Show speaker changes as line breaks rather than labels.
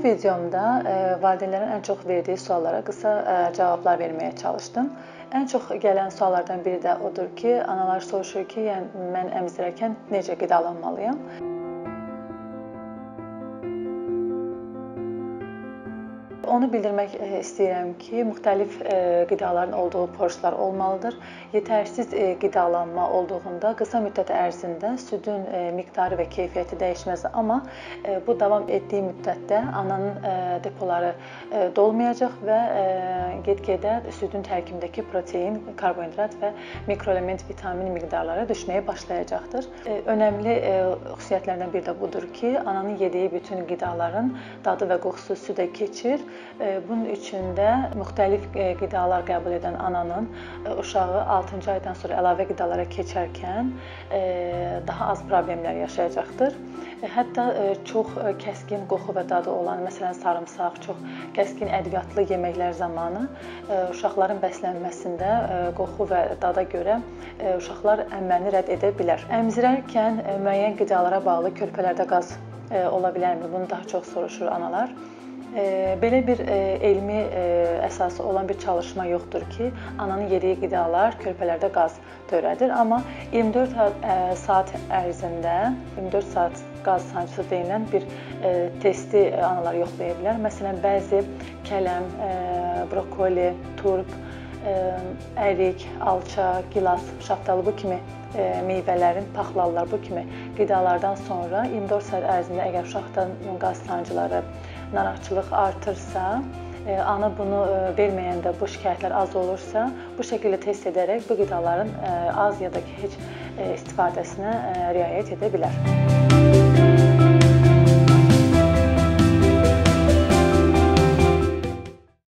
videomda valideynlərin ən çox verdiyi suallara qısa cavablar verməyə çalışdım. Ən çox gələn suallardan biri də odur ki, analar soruşur ki, yəni mən əmzirərkən necə qidalanmalıyam? Onu bildirmək istəyirəm ki, müxtəlif qidaların olduğu porsiyalar olmalıdır. Yetərsiz qidalanma olduğunda qısa müddət ərzində südün miqdarı və keyfiyyəti dəyişməz, amma bu davam etdiyi müddətdə ananın depoları dolmayacaq və get-gedə südün tərkibindəki protein, karbonhidrat və mikroelement, vitamin miqdarları düşməyə başlayacaqdır. Önəmli xüsusiyyətlərdən biri də budur ki, ananın yediyi bütün qidaların dadı və qoxusu südə keçir. Bunun üçün də müxtəlif qidalar qəbul edən ananın uşağı 6-cı aydan sonra əlavə qidalara keçərkən daha az problemlər yaşayacaqdır. Hətta çox kəskin qoxu və dadı olan, məsələn, sarımsaq, çox kəskin ədviyyatlı yeməklər zamanı uşaqların bəslənməsində qoxu və dada görə uşaqlar əmməni rədd edə bilər. Əmzirərkən müəyyən qidalara bağlı körpələrdə qaz ola bilərmi? Bunu daha çox soruşur analar. Belə bir elmi əsası olan bir çalışma yoxdur ki, ananın yediyi qidalar körpələrdə qaz törədir. Amma 24 saat ərzində 24 saat qaz sancısı deyilən bir testi analar yoxlaya bilər. Məsələn, bəzi kələm, brokoli, turp, ərik, alça, gilas, şaftalı bu kimi meyvələrin, paxlallar bu kimi qidalardan sonra 24 saat ərzində əgər uşaqda qaz sancıları, narahatçılıq artırsa, ana bunu verməyəndə bu şikayətlər az olursa, bu şəkildə test edərək bu qidaların az ya da ki, heç istifadəsinə riayət edə bilər.